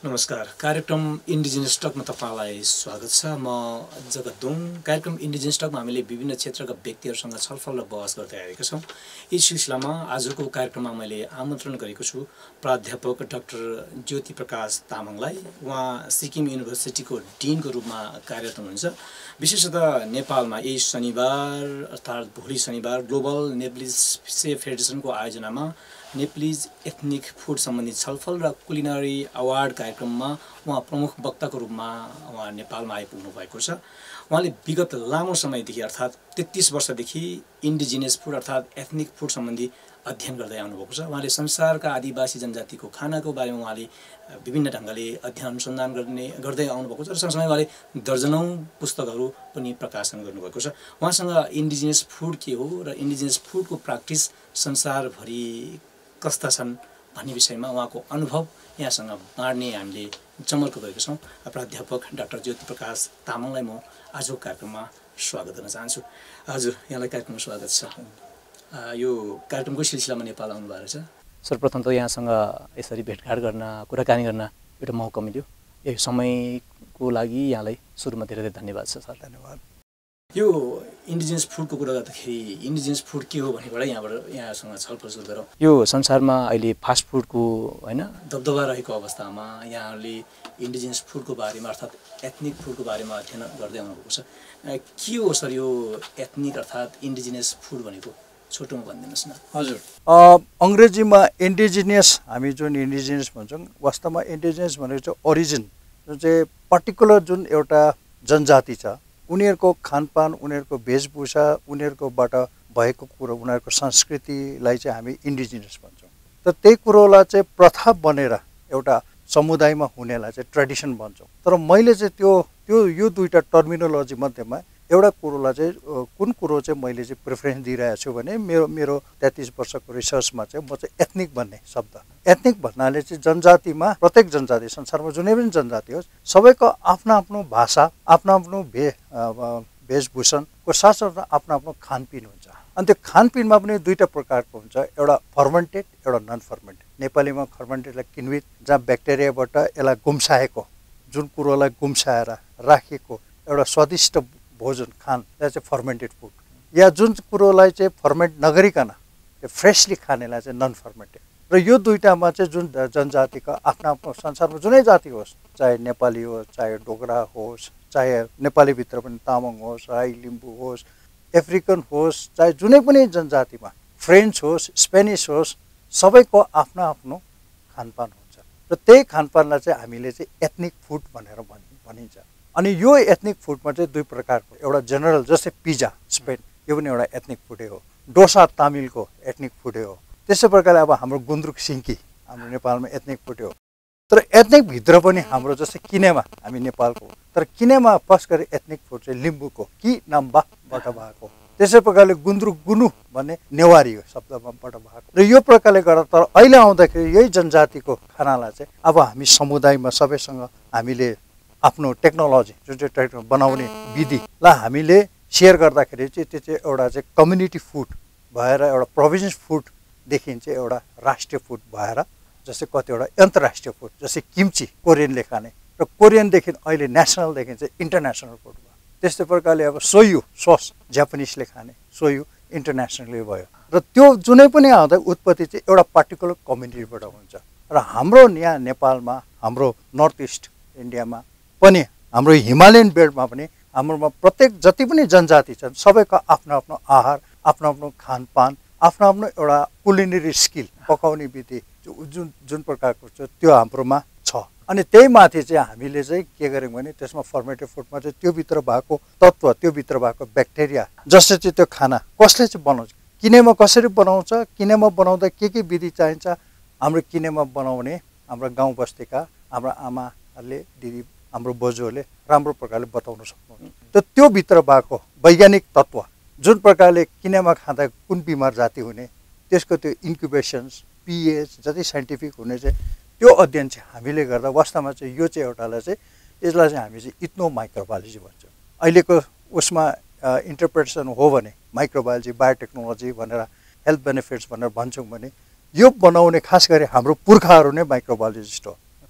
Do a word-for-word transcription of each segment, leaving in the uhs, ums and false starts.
नमस्कार। कार्यक्रम इन्डिजिनस टकमा तपाईलाई स्वागत छ। म जगत दुङ। कार्यक्रम इन्डिजिनस टकमा हामीले विभिन्न क्षेत्रका व्यक्तिहरूसँग छलफल र बहस गर्दै आएका छौँ। यस सिलसिलामा आजको कार्यक्रममा मैले आमन्त्रण गरेको छु प्राध्यापक डाक्टर ज्योति प्रकाश तामाङलाई। उहाँ सिक्किम युनिभर्सिटीको डिनको रूपमा कार्यरत हुनुहुन्छ। विशेषतः नेपालमा यही शनिबार अर्थात् भोलि शनिबार ग्लोबल नेप्लिज फेडरेसनको आयोजनामा नेप्लिज एथनिक फुड सम्बन्धी छलफल र कुलिनरी अवार्ड कार्यक्रममा उहाँ प्रमुख वक्ताको रूपमा उहाँ नेपालमा आइपुग्नु भएको छ। उहाँले विगत लामो समयदेखि अर्थात् तेत्तीस वर्षदेखि इन्डिजिनियस फुड अर्थात् एथनिक फुड सम्बन्धी अध्ययन गर्दै आउनुभएको छ। उहाँले संसारका आदिवासी जनजातिको खानाको बारेमा उहाँले विभिन्न ढङ्गले अध्ययन अनुसन्धान गर्ने गर्दै आउनुभएको छ र सँगसँगै उहाँले दर्जनौँ पुस्तकहरू पनि प्रकाशन गर्नुभएको छ। उहाँसँग इन्डिजिनियस फुड के हो र इन्डिजिनियस फुडको प्र्याक्टिस संसारभरि कस्ता छन् भन्ने विषयमा उहाँको अनुभव यहाँसँग बाँड्ने हामीले जमर्को गरेका छौँ। प्राध्यापक डाक्टर ज्योति प्रकाश तामाङलाई म आजको कार्यक्रममा स्वागत गर्न चाहन्छु। हजुर, यहाँलाई कार्यक्रममा स्वागत छ। यो कार्यक्रमको सिलसिलामा नेपाल आउनु भएको छ। सर्वप्रथम त यहाँसँग यसरी भेटघाट गर्न कुराकानी गर्न एउटा मौका मिल्यो। यो समयको लागि यहाँलाई सुरुमा धेरै धेरै धन्यवाद छ सर। धन्यवाद। यो इन्डिजिनियस फुडको कुरा गर्दाखेरि इन्डिजिनियस फुड के हो भनेबाट यहाँबाट यहाँसँग छलफल सुरु गरौँ। यो संसारमा अहिले फास्ट फुडको होइन दबदबा रहेको अवस्थामा यहाँहरूले इन्डिजिनियस फुडको बारेमा अर्थात् एथनिक फुडको बारेमा अध्ययन गर्दै आउनुभएको छ। के हो सर यो एथनिक अर्थात् इन्डिजिनियस फुड भनेको? छोटोमा भनिदिनुहोस् न। हजुर, अङ्ग्रेजीमा इन्डिजिनियस हामी जुन इन्डिजिनियस भन्छौँ, वास्तवमा इन्डिजिनियस भनेको चाहिँ ओरिजिन, जुन चाहिँ पर्टिकुलर जुन एउटा जनजाति छ उनीहरूको खानपान, उनीहरूको वेशभूषा, उनीहरूकोबाट भएको कुरो, उनीहरूको संस्कृतिलाई चाहिँ हामी इन्डिजिनियस भन्छौँ। त त्यही कुरोलाई चाहिँ प्रथा बनेर एउटा समुदायमा हुनेलाई चाहिँ ट्रेडिसन भन्छौँ। तर मैले चाहिँ त्यो त्यो यो दुईवटा टर्मिनोलोजी मध्येमा एउटा कुरोलाई चाहिँ कुन कुरो चाहिँ मैले चाहिँ प्रिफरेन्स दिइरहेको छु भने मेरो मेरो तेत्तिस वर्षको रिसर्चमा चाहिँ म चाहिँ एथनिक भन्ने शब्द, एथनिक भन्नाले चाहिँ जनजातिमा, प्रत्येक जनजाति, संसारमा जुनै पनि जनजाति होस्, सबैको आफ्नो आफ्नो भाषा, आफ्नो आफ्नो भे वेशभूषणको साथसाथमा आफ्नो आफ्नो खानपिन हुन्छ। अनि त्यो खानपिनमा पनि दुईवटा प्रकारको हुन्छ, एउटा फर्मेन्टेड, एउटा नन फर्मेन्टेड। नेपालीमा फर्मेन्टेडलाई किन्वित, जहाँ ब्याक्टेरियाबाट यसलाई गुम्साएको, जुन कुरोलाई गुम्साएर राखेको एउटा स्वादिष्ट भोजन खान, त्यो चाहिँ फर्मेन्टेड फुड। या जुन कुरोलाई चाहिँ फर्मेन्ट नगरिकन त्यो फ्रेसली खानेलाई चाहिँ नन फर्मेन्टेड। र यो दुईटामा चाहिँ जुन जनजातिको आफ्नो आफ्नो, संसारमा जुनै जाति होस्, चाहे नेपाली होस्, चाहे डोगरा होस्, चाहे नेपालीभित्र पनि तामाङ होस्, राई, लिम्बू होस्, अफ्रिकन होस्, चाहे जुनै पनि जनजातिमा, फ्रेन्च होस्, स्पेनिस होस्, सबैको आफ्नो आफ्नो खानपान हुन्छ। र त्यही खानपानलाई चाहिँ हामीले चाहिँ एथनिक फुड भनेर भनिन्छ। अनि यो एथनिक फुडमा चाहिँ दुई प्रकारको, एउटा जेनरल जस्तै पिज्जा स्पेन, यो पनि एउटा एथनिक फुडै हो। डोसा तामिलको एथनिक फुडै हो। त्यस्तै प्रकारले अब हाम्रो गुन्द्रुक सिन्की हाम्रो नेपालमा एथनिक फुड हो। तर एथनिक भित्र पनि हाम्रो जस्तै किनेमा हामी नेपालको, तर किनेमा फर्स्ट गरी एथनिक फुड चाहिँ लिम्बूको कि नाम्बाबाट भएको। त्यसै प्रकारले गुन्द्रुक गुनु भन्ने नेवारी हो शब्दबाट भएको। र यो प्रकारले गर्दा तर अहिले आउँदाखेरि यही जनजातिको खानालाई चाहिँ अब हामी समुदायमा सबैसँग हामीले आफ्नो टेक्नोलोजी, जुन चाहिँ टेक्नोलोजी बनाउने विधिलाई हामीले सेयर गर्दाखेरि चाहिँ त्यो चाहिँ एउटा चाहिँ कम्युनिटी फुड भएर एउटा प्रोभिन्स फुडदेखि चाहिँ एउटा राष्ट्रिय फुड भएर, जस्तै कतिवटा अन्तर्राष्ट्रिय फुड, जस्तै किम्ची कोरियनले खाने, र कोरियनदेखि अहिले नेसनलदेखि चाहिँ इन्टरनेसनल फुड भयो। त्यस्तै प्रकारले अब सोयु सस जापानिजले खाने, सोयु इन्टरनेसनली भयो। र त्यो जुनै पनि आउँदा उत्पत्ति चाहिँ एउटा पार्टिकुलर कम्युनिटीबाट हुन्छ। र हाम्रो यहाँ नेपालमा, हाम्रो नर्थ इस्ट इन्डियामा पनि, हाम्रो हिमालयन बेल्टमा पनि, हाम्रोमा प्रत्येक जति पनि जनजाति छन् सबैको आफ्नो आफ्नो आहार, आफ्नो आफ्नो खानपान, आफ्नो आफ्नो एउटा कुलिनरी स्किल, पकाउने विधि जुन जुन प्रकारको छ त्यो हाम्रोमा छ। अनि त्यही माथि चाहिँ हामीले चाहिँ के गर्यौँ भने त्यसमा फर्मेटेड फुडमा चाहिँ त्यो भित्र भएको तत्त्व, त्यो भित्र भएको ब्याक्टेरिया, जसले चाहिँ त्यो खाना कसले चाहिँ बनाउँछ, किनेमा कसरी बनाउँछ, किनेमा बनाउँदा के के विधि चाहिन्छ, हाम्रो किनेमा बनाउने हाम्रो गाउँ बस्तीका हाम्रो आमाहरूले, दिदी, हाम्रो बोजूहरूले राम्रो प्रकारले बताउन सक्नुहुन्छ। त त्यो भित्र भएको वैज्ञानिक तत्त्व, जुन प्रकारले किनेमा खाँदा कुन बिमार जाति हुने, त्यसको त्यो इन्क्युबेसन्स, पिएच जति साइन्टिफिक हुने चाहिँ त्यो अध्ययन चाहिँ हामीले गर्दा वास्तवमा चाहिँ यो चाहिँ एउटालाई चाहिँ यसलाई चाहिँ हामी चाहिँ इथ्नो माइक्रोबायोलोजी भन्छौँ। अहिलेको उसमा इन्टरप्रिटेसन हो भने माइक्रोबायोलोजी, बायोटेक्नोलोजी भनेर, हेल्थ बेनिफिट्स भनेर भन्छौँ भने यो बनाउने खास गरी हाम्रो पुर्खाहरू नै माइक्रोबायोलोजिस्ट हो।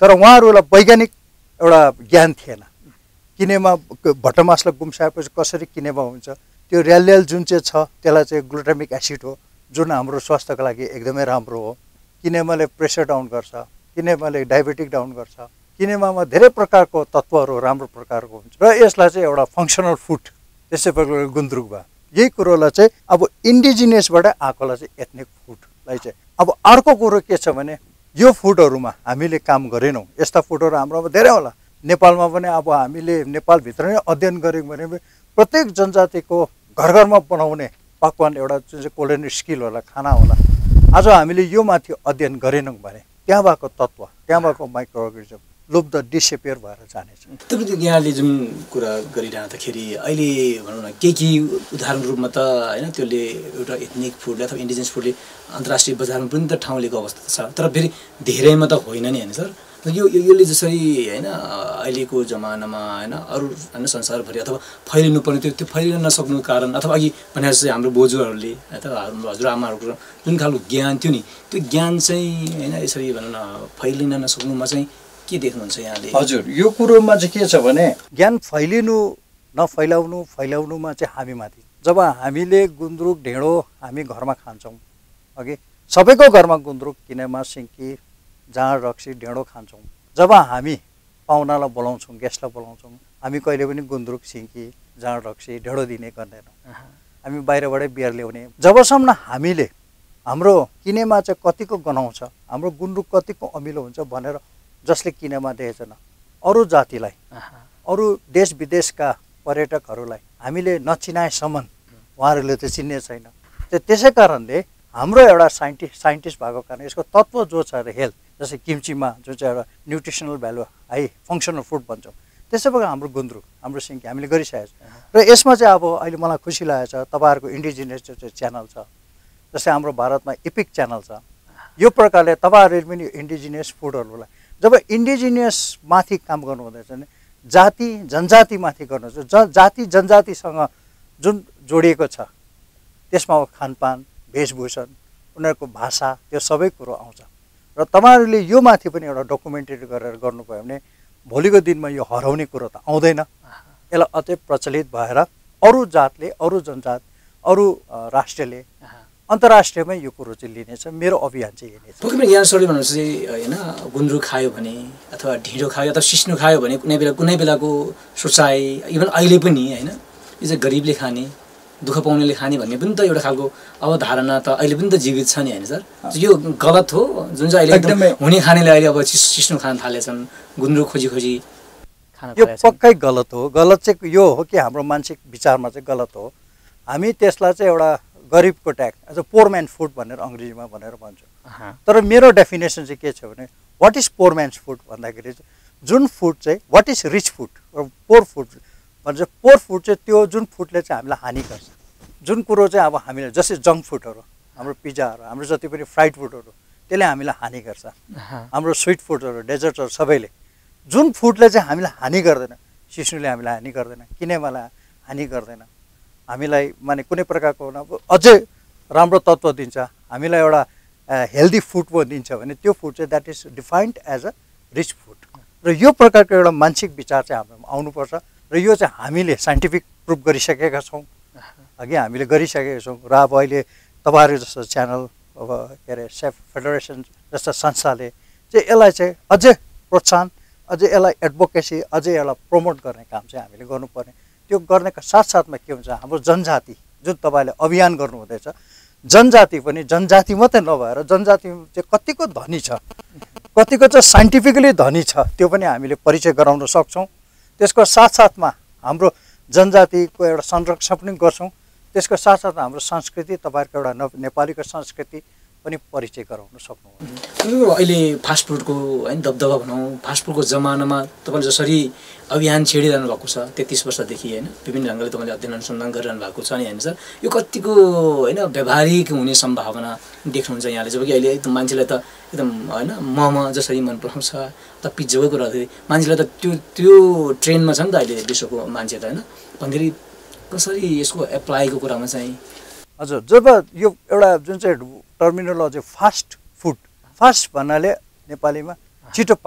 तर उहाँहरूलाई वैज्ञानिक एउटा ज्ञान थिएन। किनेमा भटमासलाई गुम्साएपछि कसरी किनेमा हुन्छ, त्यो ऱ्याल जुन चाहिँ छ त्यसलाई चाहिँ ग्लुटामिक एसिड हो, जुन हाम्रो स्वास्थ्यको लागि एकदमै राम्रो हो। किनेमाले प्रेसर डाउन गर्छ, किनेमाले डायबेटिक डाउन गर्छ, किनेमामा धेरै प्रकारको तत्त्वहरू राम्रो प्रकारको हुन्छ र यसलाई चाहिँ एउटा फङ्सनल फुड त्यसै प्रकारले गुन्द्रुक भयो। यही कुरोलाई चाहिँ अब इन्डिजिनियसबाट आएकोलाई चाहिँ एथनिक फुडलाई चाहिँ अब अर्को कुरो के छ भने यो फुडहरूमा हामीले काम गरेनौँ। यस्ता फुडहरू हाम्रोमा धेरै होला। नेपालमा पनि अब हामीले नेपालभित्र नै अध्ययन गऱ्यौँ भने प्रत्येक जनजातिको घर घरमा बनाउने पकवान एउटा जुन चाहिँ कुलिनरी स्किल होला, खाना होला। आज हामीले यो माथि अध्ययन गरेनौँ भने त्यहाँ भएको तत्त्व, त्यहाँ भएको माइक्रो अर्गानिजम लुप्त डिसेपियर भएर जानेछ। तपाईँ यहाँले जुन कुरा गरिरहँदाखेरि अहिले भनौँ न के के उदाहरण रूपमा त होइन त्यसले एउटा एथनिक फुडले अथवा इन्डिजिनियस फुडले अन्तर्राष्ट्रिय बजारमा पनि त ठाउँ लिएको अवस्था छ, तर फेरि धेरैमा त होइन नि होइन सर। यो यसले जसरी होइन अहिलेको जमानामा होइन अरू होइन संसारभरि अथवा फैलिनु पर्ने त्यो त्यो फैलिन नसक्नुको कारण अथवा अघि भने जस्तै हाम्रो बोजूहरूले अथवा हाम्रो हजुरआमाहरूको जुन खालको ज्ञान थियो नि त्यो ज्ञान चाहिँ होइन यसरी भनौँ न फैलिन नसक्नुमा चाहिँ के देख्नुहुन्छ यहाँले? हजुर, यो कुरोमा चाहिँ के छ भने ज्ञान फैलिनु नफैलाउनु फैलाउनुमा चाहिँ हामी माथि। जब हामीले गुन्द्रुक ढेँडो हामी घरमा खान्छौँ, अघि सबैको घरमा गुन्द्रुक किनेमा सिन्की जाँड रक्सी ढेँडो खान्छौँ। जब हामी पाहुनालाई बोलाउँछौँ, गेस्टलाई बोलाउँछौँ, हामी कहिले पनि गुन्द्रुक सिन्की जाँड रक्सी ढेँडो दिने गर्दैनौँ। हामी बाहिरबाटै बियर ल्याउने। जबसम्म हामीले हाम्रो किनेमा चाहिँ कतिको गनाउँछ, हाम्रो गुन्द्रुक कतिको अमिलो हुन्छ भनेर जसले किनेमा देखेछन् अरू जातिलाई, अरू देश विदेशका पर्यटकहरूलाई हामीले नचिनाएसम्म उहाँहरूले त चिन्ने छैन। त्यसै कारणले हाम्रो एउटा साइन्टिस्ट साइन्टिस्ट भएको कारण यसको तत्त्व जो छ हेल्थ, जस्तै किम्चीमा जुन चाहिँ एउटा nutritional value high functional food भन्छौँ, त्यसै प्रकार हाम्रो गुन्द्रुक हाम्रो सिन्की हामीले गरिसकेको छ। र यसमा चाहिँ अब अहिले मलाई खुसी लागेको छ तपाईँहरूको इन्डिजिनियस जो चाहिँ च्यानल छ, जस्तै हाम्रो भारतमा इपिक च्यानल छ, यो प्रकारले तपाईँहरूले पनि इन्डिजिनियस फुडहरूलाई जब इन्डिजिनियस माथि काम गर्नु हुँदैछ भने जाति जनजातिमाथि गर्नुहुन्छ। ज जाति जनजातिसँग जुन जोडिएको छ त्यसमा खानपान, वेशभूषण, उनीहरूको भाषा, त्यो सबै कुरो आउँछ। र तपाईँहरूले यो माथि पनि एउटा डकुमेन्ट्री गरेर गर्नुभयो भने भोलिको दिनमा यो हराउने कुरो त आउँदैन। यसलाई अझै प्रचलित भएर अरू जातले, अरू जनजात, अरू राष्ट्रले अन्तर्राष्ट्रियमै यो कुरो चाहिँ लिनेछ। मेरो अभियान चाहिँ यही नै छ। पक्कै पनि यहाँ सरले भन्नु चाहिँ होइन गुन्द्रुक खायो भने अथवा ढिँडो खायो अथवा सिस्नो खायो भने कुनै बेला कुनै बेलाको सोचाइ इभन अहिले पनि होइन यो चाहिँ गरिबले खाने, दुःख पाउनेले खाने भन्ने पनि त एउटा खालको अवधारणा त अहिले पनि त जीवित छ नि होइन सर? यो गलत हो जुन चाहिँ अहिले एकदमै हुने खानेले अहिले अब सिस्नो खान थालेछन्, गुन्द्रुक खोजी खोजी खान थालेछन्। यो पक्कै गलत हो। गलत चाहिँ यो हो कि हाम्रो मानसिक विचारमा चाहिँ गलत हो। हामी त्यसलाई चाहिँ एउटा गरिबको tag as a poor man food भनेर अङ्ग्रेजीमा भनेर भन्छौँ। तर मेरो डेफिनेसन चाहिँ के छ भने what is poor man's food भन्दाखेरि जुन फुड चाहिँ what is rich food poor food भन्छ। पोर फुड चाहिँ त्यो जुन फुडले चाहिँ हामीलाई हानि गर्छ, जुन कुरो चाहिँ अब हामीले जस्तै जङ्क फुडहरू, हाम्रो पिज्जाहरू, हाम्रो जति पनि फ्राइड फुडहरू त्यसले हामीलाई हानि गर्छ। हाम्रो स्विट फुडहरू, डेजर्टहरू सबैले जुन फुडले चाहिँ हामीलाई हानि गर्दैन, सिस्नुले हामीलाई हानि गर्दैन, किनेमालाई हानि गर्दैन, हामीलाई माने कुनै प्रकारको अझै राम्रो तत्त्व दिन्छ, हामीलाई एउटा हेल्दी फुड पो दिन्छ भने त्यो फुड चाहिँ that is defined as a rich food. र यो प्रकारको एउटा मानसिक विचार चाहिँ हाम्रोमा आउनुपर्छ। र यो चाहिँ हामीले साइन्टिफिक प्रुफ गरिसकेका छौँ, अघि हामीले गरिसकेका छौँ। र अब अहिले तपाईँहरू जस्तो च्यानल, अब के अरे सेफ फेडरेसन जस्ता संस्थाले चाहिँ यसलाई चाहिँ अझै प्रोत्साहन, अझै यसलाई एडभोकेसी, अझै यसलाई प्रमोट गर्ने काम चाहिँ हामीले गर्नुपर्ने। त्यो गर्नेका साथसाथमा के हुन्छ, हाम्रो जनजाति जुन तपाईँले अभियान गर्नुहुँदैछ, जनजाति पनि जनजाति मात्रै नभएर जनजाति चाहिँ कतिको धनी छ, कतिको चाहिँ साइन्टिफिकली धनी छ, त्यो पनि हामीले परिचय गराउन सक्छौँ। त्यसको साथसाथमा हाम्रो जनजातिको एउटा संरक्षण पनि गर्छौँ। त्यसको साथसाथमा हाम्रो संस्कृति, तपाईँहरूको एउटा नेपालीको संस्कृति पनि परिचय गराउन सक्नुहुन्छ। अहिले फास्ट फुडको होइन दबदबा भनौँ, फास्ट फुडको जमानामा तपाईँले जसरी अभियान छेडिरहनु भएको छ तेत्तिस वर्षदेखि होइन विभिन्न ढङ्गले तपाईँले अध्ययन अनुसन्धान गरिरहनु भएको छ नि होइन सर? यो कतिको होइन व्यावहारिक हुने सम्भावना देख्नुहुन्छ यहाँले? जब कि अहिले एकदम मान्छेलाई त एकदम होइन मोमो जसरी मन पराउँछ त पिज्जाको कुरा गर्दाखेरि मान्छेलाई त त्यो त्यो ट्रेन्डमा छ नि त अहिले विश्वको मान्छे त होइन? भन्दाखेरि कसरी यसको एप्लाईको कुरामा चाहिँ? हजुर, जब यो एउटा जुन चाहिँ टर्मिनोलोजी फास्ट फुड, फास्ट भन्नाले नेपालीमा छिटो पाक्ने,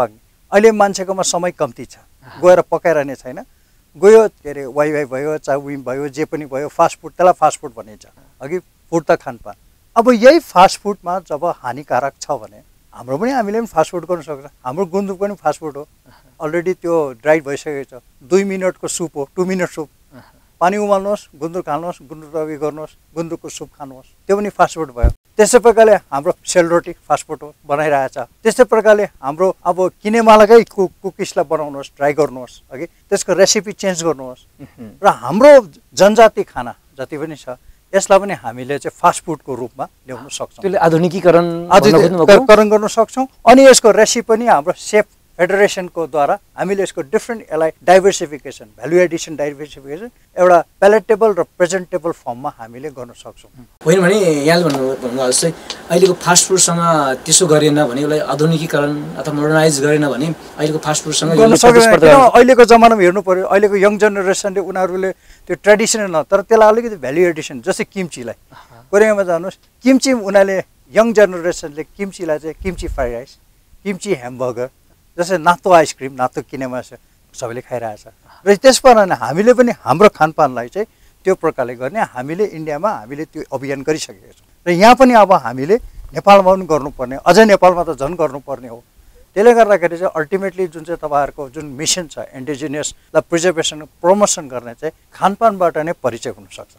अहिले मान्छेकोमा समय कम्ती छ, गएर पकाइरहने छैन, गयो के अरे वाइवाई भयो चाउमिन भयो जे पनि भयो फास्ट फुड, त्यसलाई फास्ट फुड भनिन्छ। अघि फुड त खानपान। अब यही फास्ट फुडमा जब हानिकारक छ भने हाम्रो पनि हामीले पनि फास्ट फुड गर्न सक्छ। हाम्रो गुन्द्रुक पनि फास्ट फुड हो, अलरेडी त्यो ड्राई भइसकेको छ। दुई मिनटको सुप हो, टु मिनट सुप। पानी उमाल्नुहोस्, गुन्द्रुक हाल्नुहोस्, गुन्द्रुक रगडी गर्नुहोस्, गुन्द्रुकको सुप खानुहोस्, त्यो पनि फास्ट फुड भयो। त्यस्तै प्रकारले हाम्रो सेलरोटी फास्ट फुड हो, बनाइरहेछ। त्यस्तै प्रकारले हाम्रो अब किनेमालाकै कु कुकिसलाई बनाउनुहोस्, ट्राई गर्नुहोस्, अघि त्यसको रेसिपी चेन्ज गर्नुहोस्। र हाम्रो जनजाति खाना जति पनि छ यसलाई पनि हामीले चाहिँ फास्ट फुडको रूपमा ल्याउन सक्छौँ। त्यसले आधुनिकीकरण आधुनिकीकरण गर्न सक्छौँ। अनि यसको रेसिपी पनि हाम्रो सेफ फेडरेसनको द्वारा हामीले यसको डिफ्रेन्ट यसलाई डाइभर्सिफिकेसन, भ्यालु एडिसन डाइभर्सिफिकेसन एउटा प्यालेटेबल र प्रेजेन्टेबल फर्ममा हामीले गर्न सक्छौँ। होइन भने यहाँले भन्नु भन्नुभयो जस्तै अहिलेको फास्ट फुडसँग त्यसो गरेन भने उसलाई आधुनिकीकरण अथवा मोडर्नाइज गरेन भने अहिलेको फास्ट फुडसँग गर्न सक्दैन। अहिलेको जमानामा हेर्नु पर्यो, अहिलेको यङ जेनेरेसनले उनीहरूले त्यो ट्रेडिसनल न तर त्यसलाई अलिकति भ्यालु एडिसन, जस्तै किम्चीलाई कोरियामा जानुहोस्, किम्ची उनीहरूले यङ जेनेरेसनले किम्चीलाई चाहिँ किम्ची फ्राइड राइस, किम्ची ह्यामबर्गर, जस्तै नातो आइसक्रिम, नातो किनेमा सबैले खाइरहेछ। र त्यस कारण हामीले पनि हाम्रो खानपानलाई चाहिँ त्यो प्रकारले गर्ने हामीले इन्डियामा हामीले त्यो अभियान गरिसकेका छौँ। र यहाँ पनि अब हामीले नेपालमा पनि गर्नुपर्ने, अझै नेपालमा त झन् गर्नुपर्ने हो। त्यसले गर्दाखेरि चाहिँ अल्टिमेटली जुन चाहिँ तपाईँहरूको जुन मिसन छ इन्डिजिनियसलाई प्रिजर्भेसन प्रमोसन गर्ने चाहिँ खानपानबाट नै परिचय हुनसक्छ।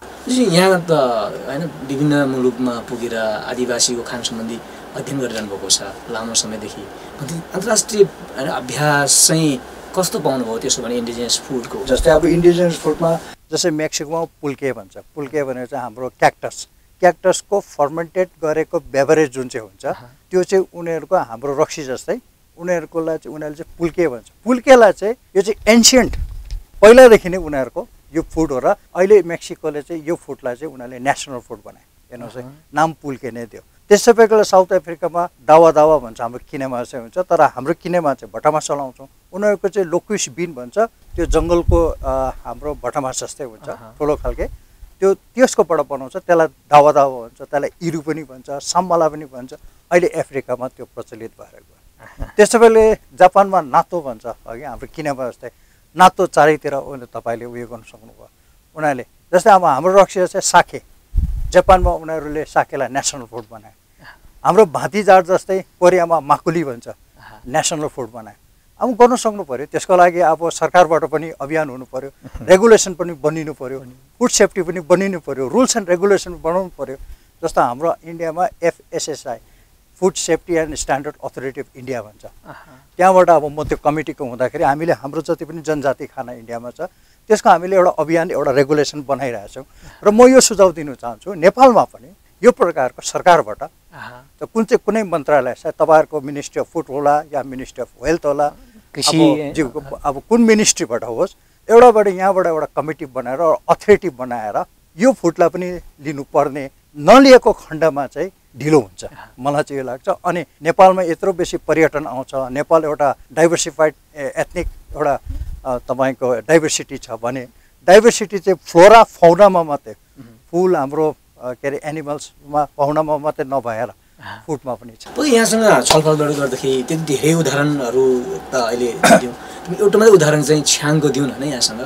यहाँ त होइन विभिन्न मुलुकमा पुगेर आदिवासीको खान सम्बन्धी अध्ययन गरिरहनु भएको छ लामो समयदेखि। अन्तर्राष्ट्रिय होइन अभ्यास चाहिँ कस्तो पाउनुभयो त्यसो भने इन्डिजिनियस फुडको? जस्तै अब इन्डिजिनियस फुडमा जस्तै मेक्सिकोमा पुल्के भन्छ। पुल्के भनेर चाहिँ हाम्रो क्याक्टस, क्याक्टसको फर्मेन्टेड गरेको बेभरेज जुन चाहिँ हुन्छ त्यो चाहिँ उनीहरूको हाम्रो रक्सी जस्तै उनीहरूकोलाई चाहिँ उनीहरूले चाहिँ पुल्के भन्छ। पुल्केलाई चाहिँ यो चाहिँ एन्सियन्ट पहिलादेखि नै उनीहरूको यो फुड हो र अहिले मेक्सिकोले चाहिँ यो फुडलाई चाहिँ उनीहरूले नेसनल फुड बनाए। हेर्नुहोस् है, नाम पुल्के नै दियो। त्यसै प्रकारले साउथ अफ्रिकामा दावा दावा भन्छ, हाम्रो किनेमा चाहिँ हुन्छ, तर हाम्रो किनेमा चाहिँ भटमास चलाउँछौँ। उनीहरूको चाहिँ लोक्विस बिन भन्छ, त्यो जङ्गलको हाम्रो भटमास जस्तै हुन्छ ठुलो खालके, त्यो त्यसकोबाट बनाउँछ, त्यसलाई दावा दावा भन्छ, त्यसलाई इरु पनि भन्छ, साम्बाला पनि भन्छ। अहिले अफ्रिकामा त्यो प्रचलित भएर गयो। त्यसै प्रकारले जापानमा नातो भन्छ, अघि हाम्रो किनेमा जस्तै नातो चारैतिर तपाईँले उयो गर्नु सक्नुभयो। उनीहरूले जस्तै अब हाम्रो रक्सी चाहिँ साखे, जापानमा उनीहरूले साकेलाई नेसनल फुड बनाए। हाम्रो भाँतीजात जस्तै कोरियामा माकुली भन्छ, नेसनल फुड बनाए। अब गर्न सक्नु पऱ्यो, त्यसको लागि अब सरकारबाट पनि अभियान हुनु पऱ्यो, रेगुलेसन पनि बनिनु पऱ्यो, फुड सेफ्टी पनि बनिनु पऱ्यो, रुल्स एन्ड रेगुलेसन बनाउनु पऱ्यो। जस्तो हाम्रो इन्डियामा FSSI, Food Safety and Standard Authority of India भन्छ। त्यहाँबाट अब म त्यो कमिटीको हुँदाखेरि हामीले हाम्रो जति पनि जनजाति खाना इन्डियामा छ त्यसको हामीले एउटा अभियान एउटा रेगुलेसन बनाइरहेछौँ। र म यो सुझाव दिनु चाहन्छु नेपालमा पनि यो प्रकारको सरकारबाट त कुन चाहिँ कुनै मन्त्रालय छ, तपाईँहरूको मिनिस्ट्री अफ फुड होला या मिनिस्ट्री अफ हेल्थ होला, कृषि अब कुन मिनिस्ट्रीबाट होस्, एउटाबाट यहाँबाट एउटा कमिटी बनाएर अथोरिटी बनाएर यो फुडलाई पनि लिनुपर्ने, नलिएको खण्डमा चाहिँ ढिलो हुन्छ मलाई चाहिँ यो लाग्छ। अनि नेपालमा यत्रो बेसी पर्यटन आउँछ, नेपाल एउटा डाइभर्सिफाइड एथनिक एउटा तपाईँको डाइभर्सिटी छ भने डाइभर्सिटी चाहिँ फ्लोरा फौनामा मात्रै, फुल हाम्रो के अरे एनिमल्समा फाउनामा मात्रै नभएर फुडमा पनि छ। यहाँसँग छलफलबाट गर्दाखेरि त्यति धेरै उदाहरणहरू त अहिले दियौँ, एउटा मात्रै उदाहरण चाहिँ छ्याङको दिउँ होइन यहाँसँग।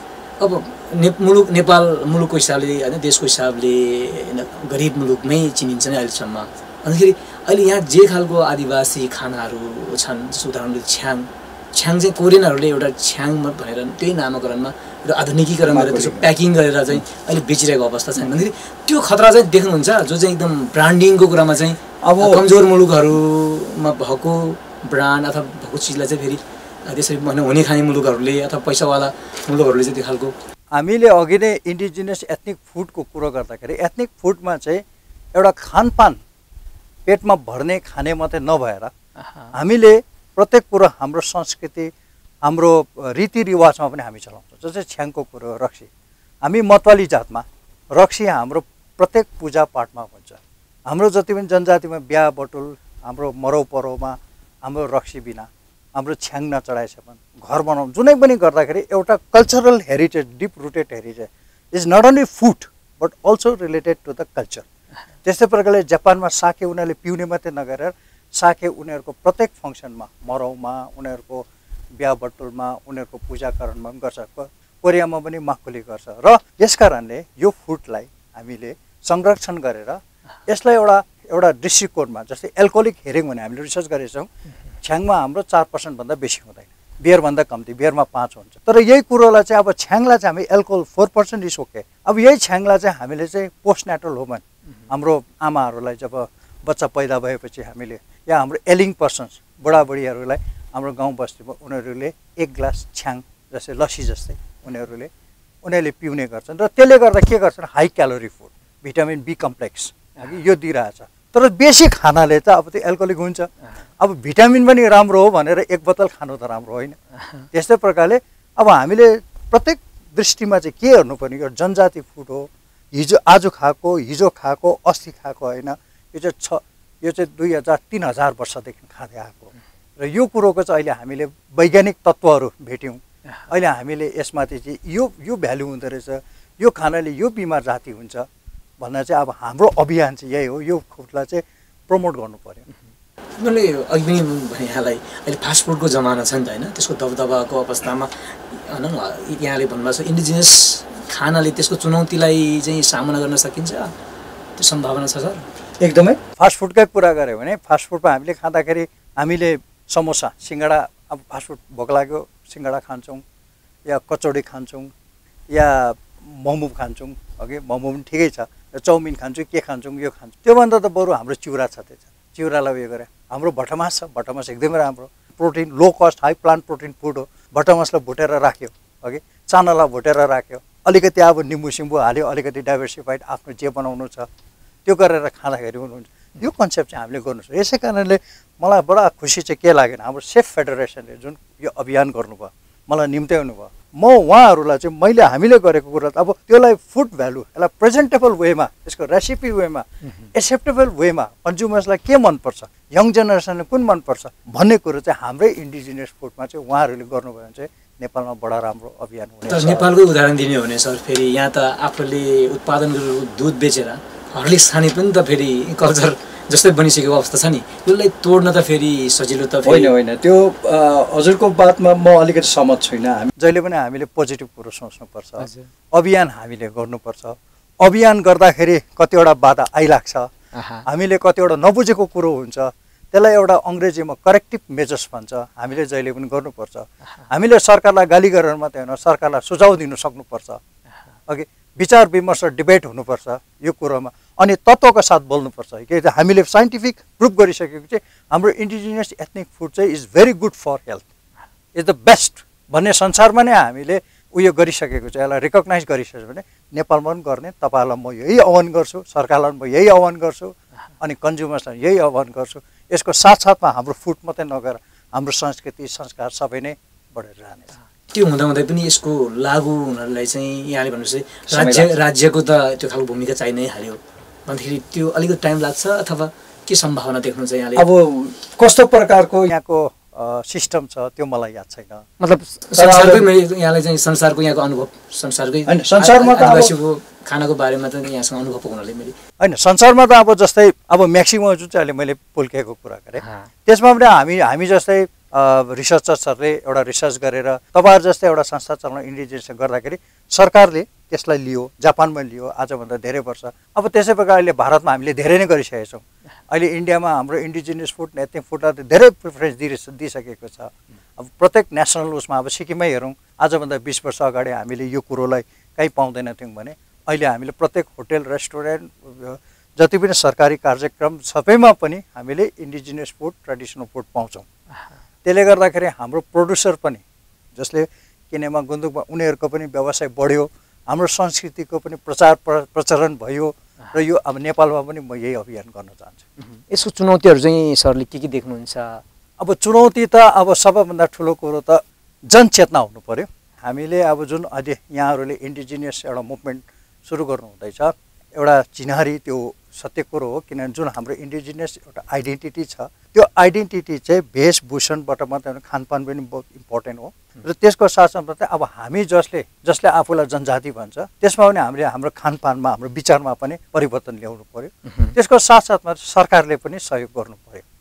अब ने मुलुक नेपाल मुलुकको हिसाबले होइन देशको हिसाबले गरिब मुलुकमै चिनिन्छ नि अहिलेसम्म। अन्तखेरि अहिले यहाँ जे खालको आदिवासी खानाहरू छन्, जस्तो उदाहरणले छ्याङ, छ्याङ चाहिँ कोरियनहरूले एउटा छ्याङ भनेर त्यही नामाकरणमा र आधुनिकीकरण गरेर त्यसको प्याकिङ गरेर चाहिँ अहिले बेचिरहेको अवस्था छ। भन्दाखेरि त्यो खतरा चाहिँ देख्नुहुन्छ जो चाहिँ एकदम ब्रान्डिङको कुरामा चाहिँ अब कमजोर मुलुकहरूमा भएको ब्रान्ड अथवा भएको चिजलाई चाहिँ फेरि त्यसरी हुने खाने मुलुकहरूले अथवा पैसावाला मुलुकहरूले चाहिँ त्यो खालको। हामीले अघि नै इन्डिजिनियस एथनिक फुडको कुरो गर्दाखेरि एथनिक फुडमा चाहिँ एउटा खानपान पेटमा भर्ने खाने मात्रै नभएर हामीले प्रत्येक कुरो हाम्रो संस्कृति हाम्रो रीतिरिवाजमा पनि हामी चलाउँछौँ। जस्तै छ्याङको कुरो, रक्सी, हामी मतवाली जातमा रक्सी हाम्रो प्रत्येक पूजापाठमा हुन्छ। हाम्रो जति पनि जनजातिमा बिहा बटुल, हाम्रो मरौ परौमा हाम्रो रक्सी बिना हाम्रो छ्याङ नचढाएछ भने घर बनाउनु जुनै पनि गर्दाखेरि एउटा cultural heritage, deep rooted heritage is not only food but also related to the culture. त्यस्तै प्रकारले जापानमा साके उनीहरूले पिउने मात्रै नगरेर साके उनीहरूको प्रत्येक फङ्सनमा, मरौमा, उनीहरूको बिहा बटुलमा, उनीहरूको पूजाकरणमा पनि गर्छ, कोरियामा पनि माकुली गर्छ। र यस कारणले यो फुडलाई हामीले संरक्षण गरेर यसलाई एउटा एउटा डिस्ट्रिक्ट कोडमा, जस्तै एल्कोहोलिक हेरिङ भने हामीले रिसर्च गरेका छौँ, छ्याङमा हाम्रो चार पर्सेन्टभन्दा बेसी हुँदैन, बियरभन्दा कम्ती, बियरमा पाँच हुन्छ। तर यही कुरोलाई चाहिँ अब छ्याङलाई चाहिँ हामी alcohol four percent is okay. अब यही छ्याङलाई चाहिँ हामीले चाहिँ पोस्टनेटल वुमन, हाम्रो आमाहरूलाई जब बच्चा पैदा भएपछि हामीले, या हाम्रो एलिङ पर्सन्स, बुढाबुढीहरूलाई हाम्रो गाउँ बस्तीमा उनीहरूले एक ग्लास छ्याङ जस्तै लस्सी जस्तै उनीहरूले उनीहरूले पिउने गर्छन्। र त्यसले गर्दा के गर्छन्, high calorie food, vitamin B complex यो दिइरहेछ। तर बेसी खानाले त अब त्यो एल्कोहोलिक हुन्छ। अब भिटामिन पनि राम्रो हो भनेर एक बोतल खानु त राम्रो होइन। त्यस्तै प्रकारले अब हामीले प्रत्येक दृष्टिमा चाहिँ के हेर्नुपर्ने, यो जनजाति फुड हो, हिजो आज खाएको, हिजो खाएको, अस्ति खाएको होइन। यो चाहिँ छ यो चाहिँ दुई हजार तिन हजार वर्षदेखि खाँदै आएको र यो कुरोको चाहिँ अहिले हामीले वैज्ञानिक तत्त्वहरू भेट्यौँ। अहिले हामीले यसमाथि चाहिँ यो यो भ्यालु हुँदो रहेछ, यो खानाले यो बिमार जाति हुन्छ भन्दा चाहिँ अब हाम्रो अभियान चाहिँ यही हो, यो फुडलाई चाहिँ प्रमोट गर्नु पर्यो। मैले अघि पनि भने यहाँलाई अहिले फास्ट फुडको जमाना छ नि त होइन, त्यसको दबदबाको अवस्थामा भनौँ न यहाँले भन्नुभएको छ इन्डिजिनियस खानाले त्यसको चुनौतीलाई चाहिँ सामना गर्न सकिन्छ, त्यो सम्भावना छ सर? एकदमै। फास्ट फुडकै कुरा गऱ्यो भने फास्ट फुडमा हामीले खाँदाखेरि हामीले समोसा, सिङ्गडा, अब फास्ट फुड भोक लाग्यो सिङ्गडा खान्छौँ, या कचौडी खान्छौँ, या मोमो खान्छौँ। अघि मोमो पनि ठिकै छ, चाउमिन खान्छौँ, के खान्छौँ, यो खान्छौँ। त्योभन्दा त बरु हाम्रो चिउरा छ, त्यो छ चिउरालाई उयो गरे। हाम्रो भटमास छ, भटमास एकदमै राम्रो, protein, low cost high plant protein food हो। भटमासलाई भुटेर राख्यो, अघि चानालाई भुटेर राख्यो, अलिकति अब निम्बु सिम्बु हाल्यो, अलिकति डाइभर्सिफाइड आफ्नो जे बनाउनु छ त्यो गरेर खाँदाखेरि पनि हुन्छ। यो कन्सेप्ट चाहिँ हामीले गर्नु छ। यसै कारणले मलाई बडा खुसी चाहिँ के लागेन, हाम्रो सेफ फेडरेसनले जुन यो अभियान गर्नुभयो, मलाई निम्त्याउनु भयो। म उहाँहरूलाई चाहिँ मैले हामीले गरेको कुरा अब त्यसलाई फुड भ्यालु, यसलाई प्रेजेन्टेबल वेमा, यसको रेसिपी वेमा, एक्सेप्टेबल वेमा कन्ज्युमर्सलाई के मनपर्छ, यङ जेनेरेसनले कुन मनपर्छ भन्ने कुरो चाहिँ हाम्रै इन्डिजिनियस फुडमा चाहिँ उहाँहरूले गर्नुभयो भने चाहिँ नेपालमा बडा राम्रो अभियान हुनेछ। तर नेपालकै उदाहरण दिने हो भने सर, फेरि यहाँ त आफूले उत्पादन गरेर दुध बेचेर हर्लिक्स खाने पनि त फेरि कल्चर जस्तै बनिसकेको अवस्था छ नि, यसलाई तोड्न त फेरि सजिलो त होइन होइन। त्यो हजुरको बातमा म अलिकति सहमत छुइनँ। हामी जहिले पनि हामीले पोजिटिभ कुरो सोच्नुपर्छ, अभियान हामीले गर्नुपर्छ। अभियान गर्दाखेरि कतिवटा बाधा आइलाग्छ, हामीले कतिवटा नबुझेको कुरो हुन्छ, त्यसलाई एउटा अङ्ग्रेजीमा करेक्टिभ मेजर्स भन्छ, हामीले जहिले पनि गर्नुपर्छ। हामीले सरकारलाई गाली गरेर मात्रै होइन, सरकारलाई सुझाव दिनु सक्नुपर्छ, अघि विचार विमर्श डिबेट हुनुपर्छ यो कुरोमा, अनि तत्त्वको साथ बोल्नुपर्छ कि हामीले साइन्टिफिक प्रुभ गरिसकेको चाहिँ हाम्रो इन्डिजिनियस एथनिक फुड चाहिँ is very good for health, is the best भन्ने संसारमा नै हामीले उयो गरिसकेको छ। यसलाई रिकगनाइज गरिसक्यो भने नेपालमा पनि गर्ने, तपाईँहरूलाई म यही आह्वान गर्छु, सरकारलाई पनि म यही आह्वान गर्छु, अनि कन्ज्युमर्सलाई यही आह्वान गर्छु। यसको साथसाथमा हाम्रो फुड मात्रै नगएर हाम्रो संस्कृति संस्कार सबै नै बढेर जानेछ। त्यो हुँदाहुँदै पनि यसको लागु हुनलाई चाहिँ यहाँले भन्नुहोस् राज्य राज्यको त त्यो खालको भूमिका चाहिँ नै हाल्यो भन्दाखेरि त्यो अलिकति टाइम लाग्छ अथवा के सम्भावना देख्नुहुन्छ यहाँले? अब कस्तो प्रकारको यहाँको सिस्टम छ त्यो मलाई याद छैन। मतलब संसारकै यहाँलाई चाहिँ संसारको यहाँको अनुभव, संसारकै हैन संसारमा त आदिवासीको खानाको बारेमा त यहाँसँग अनुभव हुनाले मैले हैन संसारमा त अब जस्तै अब म्याक्सिमम जुन चाहिँ अहिले मैले पुल्केको कुरा गरेँ त्यसमा पनि हामी हामी जस्तै रिसर्चर्सहरूले एउटा रिसर्च गरेर तपाईहरु जस्तै एउटा संस्था चलाउन इन्डिजिनियस गर्दाखेरि सरकारले त्यसलाई लियो, जापानमा लियो आजभन्दा धेरै वर्ष। अब त्यसै प्रकारले भारतमा हामीले धेरै नै गरिसकेका छौँ। अहिले इन्डियामा हाम्रो इन्डिजिनियस फुड एथनिक फुडलाई धेरै प्रिफरेन्स दिइसकेको छ। अब प्रत्येक नेसनल उसमा अब सिक्किममै हेरौँ, आजभन्दा बिस वर्ष अगाडि हामीले यो कुरोलाई कहीँ पाउँदैन थियौँ भने अहिले हामीले प्रत्येक होटेल रेस्टुरेन्ट जति पनि सरकारी कार्यक्रम सबैमा पनि हामीले इन्डिजिनियस फुड ट्रेडिसनल फुड पाउँछौँ। त्यसले गर्दाखेरि हाम्रो प्रोड्युसर पनि जसले किनेमा गुन्द्रुकमा उनीहरूको पनि व्यवसाय बढ्यो, हाम्रो संस्कृतिको पनि प्रचार प्रचलन भयो र यो अब नेपालमा पनि म यही अभियान गर्न चाहन्छु। यसको चुनौतीहरू चाहिँ सरले के के देख्नुहुन्छ? अब चुनौती त अब सबैभन्दा ठुलो कुरो त जनचेतना हुनु पर्यो। हामीले अब जुन अहिले यहाँहरूले इन्डिजिनियस एउटा मुभमेन्ट सुरु गर्नु हुँदैछ, एउटा चिन्हारी त्यो सत्य कुरो हो, किनभने जुन हाम्रो इन्डिजिनियस एउटा आइडेन्टिटी छ त्यो आइडेन्टिटी चाहिँ वेशभूषणबाट मात्रै होइन खानपान पनि बहुत इम्पोर्टेन्ट हो। र त्यसको साथसाथमा चाहिँ अब हामी जसले जसले आफूलाई जनजाति भन्छ त्यसमा पनि हामीले हाम्रो खानपानमा हाम्रो विचारमा पनि परिवर्तन ल्याउनु पर्यो। त्यसको साथसाथमा सरकारले पनि सहयोग गर्नु पर्यो।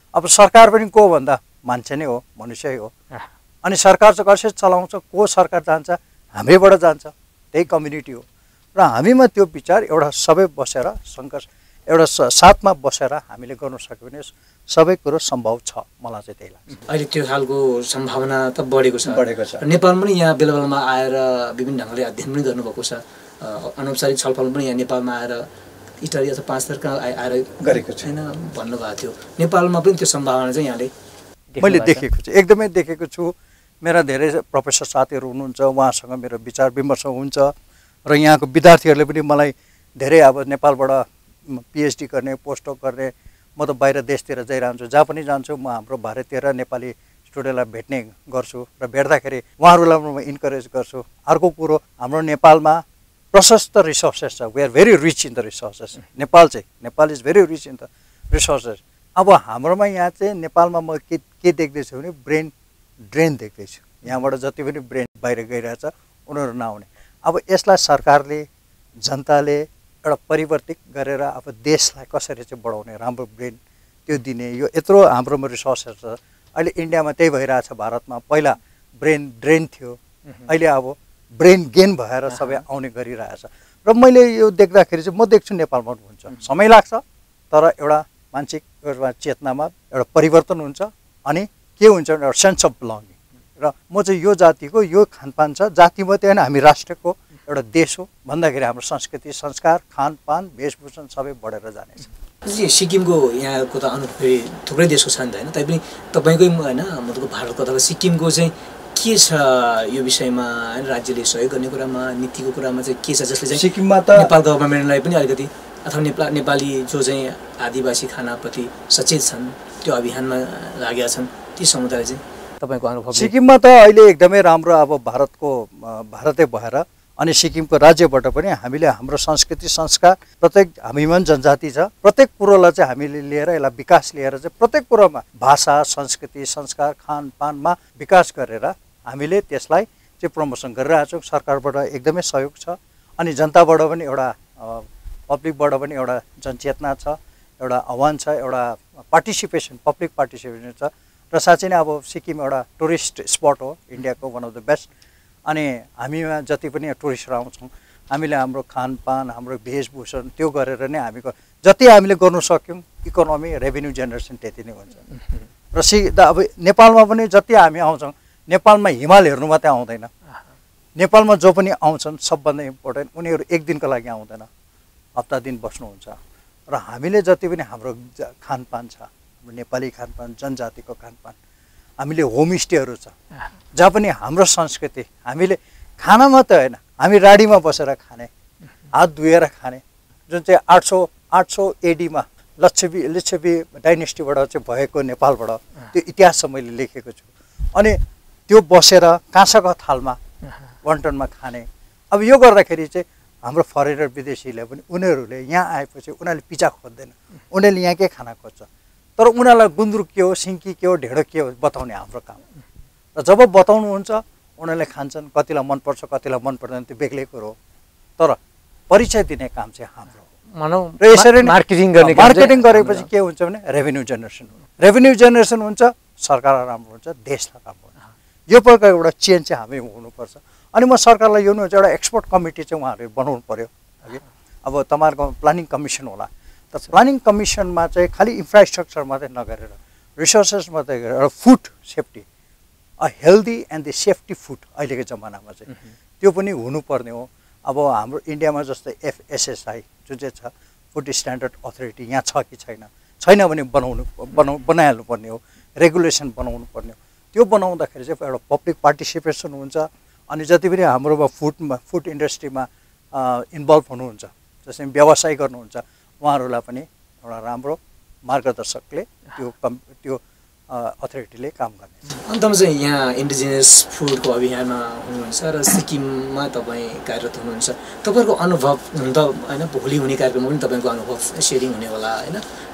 अब सरकार पनि को भन्दा मान्छे नै हो, मनुष्य हो। अनि सरकार चाहिँ कसरी चलाउँछ, को सरकार जान्छ, हामीबाट जान्छ, त्यही कम्युनिटी हो। र हामीमा त्यो विचार एउटा सबै बसेर सङ्घर्ष एउटा साथमा बसेर हामीले गर्न सक्यो भने सबै कुरो सम्भव छ, मलाई चाहिँ त्यही लाग्छ। अहिले त्यो खालको सम्भावना त बढेको छ बढेको छ नेपाल पनि यहाँ बेला बेलामा आएर विभिन्न ढङ्गले अध्ययन पनि गर्नुभएको छ, अनौपचारिक छलफल पनि यहाँ नेपालमा आएर इटली अथवा पाँच थरका आएर गरेको छ होइन भन्नुभएको थियो। नेपालमा पनि त्यो सम्भावना चाहिँ यहाँले मैले देखेको छु, एकदमै देखेको छु। मेरा धेरै प्रोफेसर साथीहरू हुनुहुन्छ, उहाँसँग मेरो विचार विमर्श हुन्छ र यहाँको विद्यार्थीहरूले पनि मलाई धेरै अब नेपालबाट पिएचडी गर्ने, पोस्टडोक गर्ने, म त बाहिर देशतिर जाइरहन्छु, जहाँ पनि जान्छु म हाम्रो भारतीय र नेपाली स्टुडेन्टलाई भेट्ने गर्छु र भेट्दाखेरि उहाँहरूलाई म इन्करेज गर्छु। अर्को कुरो, हाम्रो नेपालमा प्रशस्त रिसोर्सेस छ, we are very rich in the resources. Nepal चाहिँ Nepal is very rich in the resources. अब हाम्रोमा यहाँ चाहिँ नेपालमा म के के देख्दैछु भने ब्रेन ड्रेन देख्दैछु। यहाँबाट जति पनि ब्रेन बाहिर गइरहेछ उनीहरू नआउने। अब यसलाई सरकारले, जनताले एउटा परिवर्तित गरेर अब देशलाई कसरी चाहिँ बढाउने, राम्रो ब्रेन त्यो दिने, यो यत्रो हाम्रोमा रिसोर्सेस छ। अहिले इन्डियामा त्यही भइरहेछ, भारतमा पहिला ब्रेन ड्रेन थियो, अहिले अब ब्रेन गेन भएर सबै आउने गरिरहेछ। र मैले यो देख्दाखेरि चाहिँ म देख्छु नेपालमा हुन्छ, समय लाग्छ तर एउटा मानसिक एउटा चेतनामा एउटा परिवर्तन हुन्छ। अनि के हुन्छ भने एउटा सेन्स अफ बिलोङ्गिङ। र म चाहिँ यो जातिको यो खानपान छ, जाति मात्रै होइन हामी राष्ट्रको एउटा देश हो भन्दाखेरि हाम्रो संस्कृति, संस्कार, खानपान, वेशभूषण सबै बढेर जानेछ। सिक्किमको यहाँको त अनुभव थुप्रै देशको छ नि त होइन, तैपनि तपाईँकै होइन मतलब भारतको अथवा सिक्किमको चाहिँ के छ यो विषयमा होइन, राज्यले सहयोग गर्ने कुरामा, नीतिको कुरामा चाहिँ के छ जसले चाहिँ सिक्किममा त नेपाल गभर्मेन्टलाई पनि अलिकति अथवा नेपाल नेपाली जो चाहिँ आदिवासी खानाप्रति सचेत छन्, त्यो अभियानमा लागेका छन्, ती समुदाय चाहिँ तपाईँको अनुभव? सिक्किममा त अहिले एकदमै राम्रो, अब भारतको भारतै भएर अनि सिक्किमको राज्यबाट पनि हामीले हाम्रो संस्कृति, संस्कार, प्रत्येक हामीमा जनजाति छ, प्रत्येक कुरोलाई चाहिँ हामीले लिएर यसलाई विकास लिएर चाहिँ प्रत्येक कुरोमा भाषा, संस्कृति, संस्कार, खानपानमा विकास गरेर हामीले त्यसलाई चाहिँ प्रमोसन गरिरहेछौँ। सरकारबाट एकदमै सहयोग छ अनि जनताबाट पनि एउटा पब्लिकबाट पनि एउटा जनचेतना छ, एउटा आह्वान छ, एउटा पार्टिसिपेसन, पब्लिक पार्टिसिपेसन छ। र साँच्चै नै अब सिक्किम एउटा टुरिस्ट स्पट हो, इन्डियाको वान अफ द बेस्ट। अनि हामीमा जति पनि टुरिस्टहरू आउँछौँ, हामीले हाम्रो खानपान, हाम्रो वेशभूषण त्यो गरेर नै हामी जति हामीले गर्नु सक्यौँ इकोनोमी, रेभेन्यू जेनेरेसन त्यति नै हुन्छ। र सि अब नेपालमा पनि जति हामी आउँछौँ, नेपालमा हिमाल हेर्नु मात्रै आउँदैन, नेपालमा जो पनि आउँछन् सबभन्दा इम्पोर्टेन्ट उनीहरू एक दिनको लागि आउँदैन, हप्ता दिन बस्नुहुन्छ। र हामीले जति पनि हाम्रो खानपान छ, हाम्रो नेपाली खानपान, जनजातिको खानपान, हामीले होमस्टेहरू छ जहाँ पनि हाम्रो संस्कृति, हामीले खाना मात्रै होइन, हामी राडीमा बसेर खाने, हात धुएर खाने, जुन चाहिँ आठ सौ आठ सौ एडीमा लच्छवी लिच्छवी डाइनेस्टीबाट चाहिँ भएको नेपालबाट त्यो इतिहास चाहिँ मैले लेखेको छु। अनि त्यो बसेर काँसाको थालमा वन्टनमा खाने। अब यो गर्दाखेरि चाहिँ हाम्रो फरेनर विदेशीले पनि उनीहरूले यहाँ आएपछि उनीहरूले पिज्जा खोज्दैन, उनीहरूले यहाँ के खाना खोज्छ, तर उनीहरूलाई गुन्द्रुक के हो, सिन्की के हो, ढेँडो के हो बताउने हाम्रो काम। र जब बताउनुहुन्छ उनीहरूले खान्छन्, कतिलाई मनपर्छ कतिलाई मन पर्दैन त्यो बेग्लै कुरो हो, तर परिचय दिने काम चाहिँ हाम्रो भनौँ। र यसरी मार्केटिङ गर्ने मार्केटिङ गरेपछि के हुन्छ भने रेभेन्यू जेनेरेसन हो, रेभेन्यू जेनेरेसन हुन्छ, सरकार राम्रो हुन्छ, देशलाई राम्रो हुन्छ। यो प्रकारको एउटा चेन्ज चाहिँ हामी हुनुपर्छ। अनि म सरकारलाई यो हुन्छ एउटा एक्सपर्ट कमिटी चाहिँ उहाँहरूले बनाउनु पर्यो। हगि अब तपाईँहरूको प्लानिङ कमिसन होला, त प्लानिङ कमिसनमा चाहिँ खालि इन्फ्रास्ट्रक्चर मात्रै नगरेर रिसोर्सेस मात्रै गरेर एउटा food safety, a healthy and the safety food अहिलेको जमानामा चाहिँ त्यो पनि हुनुपर्ने हो। अब हाम्रो इन्डियामा जस्तै एफएसएसआई जुन चाहिँ छ, फुड स्ट्यान्डर्ड अथोरिटी, यहाँ छ कि छैन, छैन भने बनाउनु बनाउ बनाइहाल्नु पर्ने हो, रेगुलेसन बनाउनु पर्ने हो। त्यो बनाउँदाखेरि चाहिँ एउटा पब्लिक पार्टिसिपेसन हुन्छ। अनि जति पनि हाम्रोमा फुडमा फुड इन्डस्ट्रीमा इन्भल्भ हुनुहुन्छ, जसरी व्यवसाय गर्नुहुन्छ, उहाँहरूलाई पनि एउटा राम्रो मार्गदर्शकले त्यो कम् त्यो अथोरिटीले काम गर्ने। अन्तमा चाहिँ यहाँ इन्डिजिनियस फुडको अभियानमा हुनुहुन्छ र सिक्किममा तपाईँ कार्यरत हुनुहुन्छ, तपाईँहरूको अनुभव हुन त होइन, भोलि हुने कार्यक्रममा पनि तपाईँको अनुभव सेयरिङ हुने होला होइन,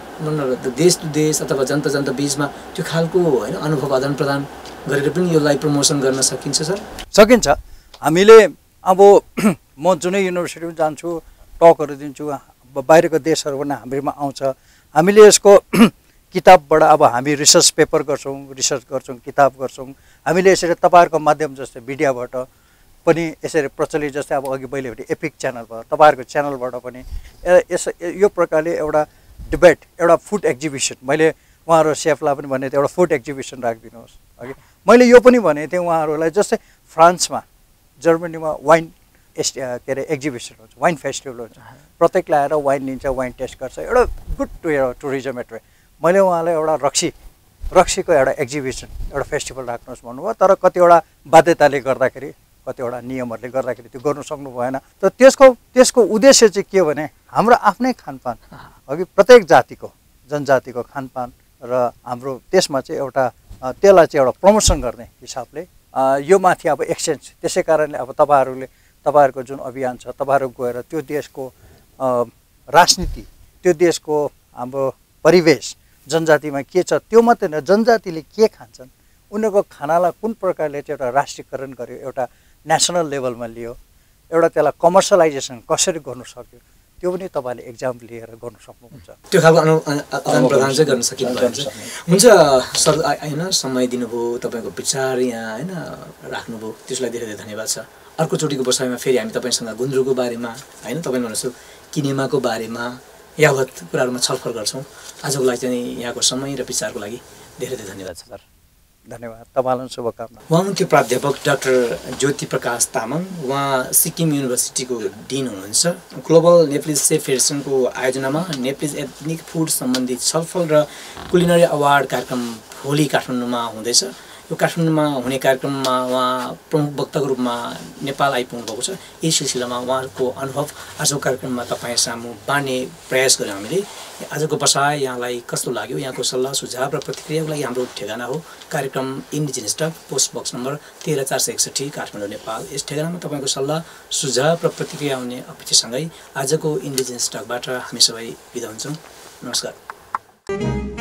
देश टु देश अथवा जनता जनता बिचमा त्यो खालको होइन अनुभव आदान प्रदान गरेर पनि यसलाई प्रमोसन गर्न सकिन्छ सर? सकिन्छ। हामीले अब म जुनै युनिभर्सिटीमा जान्छु, टकहरू दिन्छु, बाहिरको देशहरू पनि हाम्रोमा आउँछ, हामीले यसको किताबबाट अब हामी रिसर्च पेपर गर्छौँ, रिसर्च गर्छौँ, किताब गर्छौँ, हामीले यसरी तपाईँहरूको माध्यम जस्तै मिडियाबाट पनि यसरी प्रचलित जस्तै अब अघि मैले भने एपिक च्यानल भयो, तपाईँहरूको च्यानलबाट पनि यस यो प्रकारले एउटा डिबेट, एउटा फुड एक्जिबिसन, मैले उहाँहरू सेफलाई पनि भनेको थिएँ एउटा फुड एक्जिबिसन राखिदिनुहोस्। अघि मैले यो पनि भनेको थिएँ उहाँहरूलाई, जस्तै फ्रान्समा, जर्मनीमा वाइन एस्ट के अरे एक्जिबिसन हुन्छ, वाइन फेस्टिभल हुन्छ, प्रत्येकले आएर वाइन लिन्छ, वाइन टेस्ट गर्छ, एउटा गुड टुरिज्म एट्रे। मैले उहाँलाई एउटा रक्सी रक्सीको एउटा एक्जिबिसन, एउटा फेस्टिभल राख्नुहोस् भन्नुभयो, तर कतिवटा बाध्यताले गर्दाखेरि, कतिवटा नियमहरूले गर्दाखेरि त्यो गर्नु सक्नु भएन। त त्यसको त्यसको उद्देश्य चाहिँ के भने हाम्रो आफ्नै खानपान, अघि प्रत्येक जातिको जनजातिको खानपान र हाम्रो त्यसमा चाहिँ एउटा त्यसलाई चाहिँ एउटा प्रमोसन गर्ने हिसाबले यो माथि अब एक्सचेन्ज। त्यसै कारणले अब तपाईँहरूले तपाईँहरूको जुन अभियान छ, तपाईँहरू गएर त्यो देशको राजनीति, त्यो देशको हाम्रो परिवेश, जनजातिमा के छ त्यो मात्रै न, जनजातिले के खान्छन्, उनीहरूको खानालाई कुन प्रकारले चाहिँ एउटा राष्ट्रियकरण गर्यो, एउटा नेसनल लेभलमा लियो, एउटा त्यसलाई कमर्सियलाइजेसन कसरी गर्नु सक्यो, त्यो पनि तपाईँले एक्जाम लिएर गर्नु सक्नुहुन्छ। त्यो खालको आदान प्रदान चाहिँ गर्न सकिन्छ। हुन्छ सर, होइन समय दिनुभयो, तपाईँको विचार यहाँ होइन राख्नुभयो, त्यसलाई धेरै धेरै धन्यवाद छ। अर्कोचोटिको बसाइमा फेरि हामी तपाईँसँग गुन्द्रुकको बारेमा, होइन तपाईँले भन्नुहोस् किनेमाको बारेमा यावत कुराहरूमा छलफल गर्छौँ। आजको लागि चाहिँ यहाँको समय र विचारको लागि धेरै धेरै धन्यवाद छ सर। धन्यवाद, तपाईँलाई शुभकामना। उहाँ हुनुहुन्थ्यो प्राध्यापक डाक्टर ज्योति प्रकाश तामाङ। उहाँ सिक्किम युनिभर्सिटीको डिन हुनुहुन्छ। ग्लोबल नेप्लिज सेफ फेडरेसनको आयोजनामा नेप्लिज एथनिक फुड सम्बन्धी छलफल र कुलिनरी अवार्ड कार्यक्रम भोलि काठमाडौँमा हुँदैछ। यो काठमाडौँमा हुने कार्यक्रममा उहाँ प्रमुख वक्ताको रूपमा नेपाल आइपुग्नु भएको छ। यही सिलसिलामा उहाँहरूको अनुभव आजको कार्यक्रममा तपाईँ सामु बाँड्ने प्रयास गऱ्यौँ हामीले। आजको बसाइ यहाँलाई कस्तो लाग्यो, यहाँको सल्लाह सुझाव र प्रतिक्रियाको लागि हाम्रो ठेगाना हो कार्यक्रम indigenous talk, post box number तेह्र चार सय एकसठी, काठमाडौँ, नेपाल। यस ठेगानामा तपाईँको सल्लाह सुझाव र प्रतिक्रिया हुने अपेक्षासँगै आजको इन्डिजिनस टकबाट हामी सबै बिदा हुन्छौँ। नमस्कार।